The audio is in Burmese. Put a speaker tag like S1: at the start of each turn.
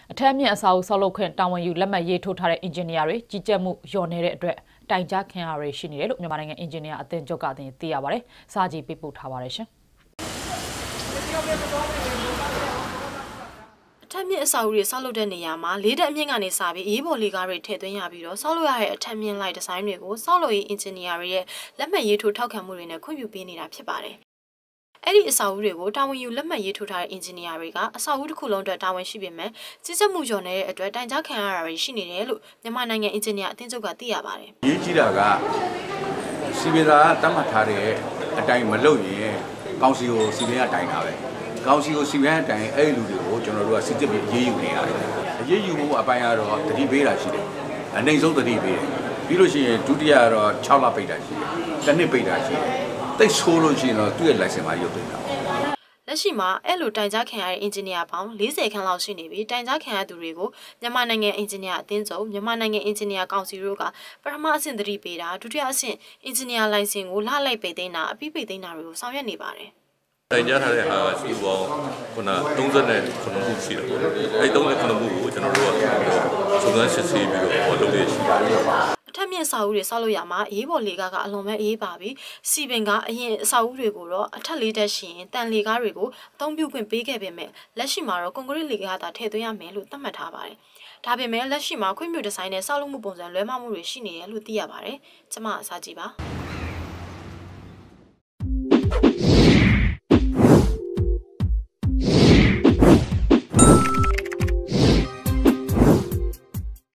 S1: အထက်အမြင့်အစာအုပ်ဆောက်လုပ်ခွင့်တာဝန်ယူလက်မှတ်ရေးထိုးထားတဲ့အင်ဂျင်နီယာတွေကြီးကြပ်မှုလျော့နေတဲ့အတွက်တိုင်ကြားခံရရရှိနေတယ်လို့မြန်မာနိုင်ငံအင်ဂျင်နီယာအသင်းချုပ်ကသိရပါတယ်။စာကြည့်ပေးပို့ထားပါတယ်ရှင်။
S2: အထက်မြင့်အစာအုပ်တွေဆောက်လုပ်တဲ့နေရာမှာလေးတက်အမြင့်ကနေစပြီးအေးပေါ်လေကားတွေထည့်သွင်းရပြီးတော့ဆောက်လုပ်ရတဲ့အထက်မြင့်လိုက်ဒီဇိုင်းတွေကိုဆောက်လုပ်ရေးအင်ဂျင်နီယာတွေရဲ့လက်မှတ်ရေးထိုးထောက်ခံမှုတွေနဲ့ခွင့်ပြုပေးနေတာဖြစ်ပါတယ်။အဲ့ဒီအစာအုပ်တွေကိုတာဝန်ယူလက်မှတ်ရေးထိုးထားတဲ့အင်ဂျင်နီယာတွေကအစာအုပ်တစ်ခုလုံးအတွက်တာဝန်ရှိပေမဲ့ကြီးကြပ်မှုလျော့နေတဲ့အတွက်တိုင်ကြားခံရတာတွေရှိနေတယ်လို့မြန်မာနိုင်ငံအင်ဂျင်နီယာအသင်းချုပ်ကသိရပါတယ်
S3: ။ရေးကြီးတာကစီဗီလာတတ်မှတ်ထားတဲ့အတိုင်းမလုပ်ရင်ကောင်စီကိုစီဗီလာတိုင်တာပဲ။ကောင်စီကိုစီဗီလာတိုင်အဲ့လူတွေကိုကျွန်တော်တို့ကစစ်စစ်ပြီးရေးယူနေရတယ်။ရေးယူမှုအပိုင်းကတော့တတိပေးတာရှိတယ်။အနေဆုံးတတိပေးတယ်။ပြီးလို့ရှိရင်ဒုတိယကတော့6လပိတ်တာရှိတယ်။တစ်နှစ်ပိတ်တာရှိတယ်။တိတ်ဆိုးလို့ရှိရင်တော့သူ့ရဲ့ license မှာရုပ်သိမ်းတာ
S2: ။လက်ရှိမှာအဲ့လိုတိုင်ကြားခံရတဲ့အင်ဂျင်နီယာပေါင်း40ခန်းလောက်ရှိနေပြီးတိုင်ကြားခံရသူတွေကိုမြန်မာနိုင်ငံအင်ဂျင်နီယာအသင်းချုပ်မြန်မာနိုင်ငံအင်ဂျင်နီယာကောင်စီတို့ကပထမအဆင့်သတိပေးတာဒုတိယအဆင့်အင်ဂျင်နီယာလိုင်စင်ကိုလှလိုက်ပိတ်သိမ်းတာအပြီးပိတ်သိမ်းတာတွေကိုဆောင်ရွက်နေပါတယ်
S4: ။တိုင်ကြားထားတဲ့ဟာရှိပေါင်းခုန39ခုရှိတယ်ပေါ့။အဲ့39ခုကိုကျွန်တော်တို့ကစုံစမ်းစစ်ဆေးပြီးတော့လုပ်ရရှိပါတယ်
S2: ။ထက်မြင့်စာအုပ်တွေဆောက်လို့ရမှာအေးပေါ်လေကားကအလွန်ပဲအေးပါပြီးစီပင်ကအရင်အစာအုပ်တွေကိုတော့အထက်လေးတက်ရှင်တန်လေကားတွေကိုအသုံးပြုခွင့်ပေးခဲ့ပေမဲ့လက်ရှိမှာတော့ကွန်ကရစ်လေကားသာထည့်သွင်းရမယ်လို့သတ်မှတ်ထားပါတယ်။ဒါပေမဲ့လက်ရှိမှာခွင့်ပြုဒီဇိုင်းနဲ့ဆောက်လုပ်မှုပုံစံလွဲမှားမှုတွေရှိနေတယ်လို့သိရပါတယ်။ကျွန်မအစားကြည့်ပါ။